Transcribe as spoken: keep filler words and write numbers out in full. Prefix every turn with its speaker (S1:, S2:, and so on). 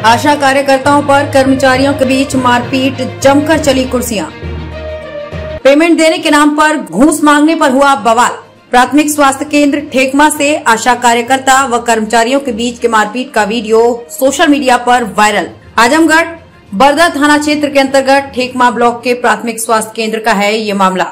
S1: आशा कार्यकर्ताओं पर कर्मचारियों के बीच मारपीट, जमकर चली कुर्सियां। पेमेंट देने के नाम पर घूस मांगने पर हुआ बवाल। प्राथमिक स्वास्थ्य केंद्र ठेकमा से आशा कार्यकर्ता व कर्मचारियों के बीच के मारपीट का वीडियो सोशल मीडिया पर वायरल। आजमगढ़ बरदा थाना क्षेत्र के अंतर्गत ठेकमा ब्लॉक के प्राथमिक स्वास्थ्य केंद्र का है ये मामला।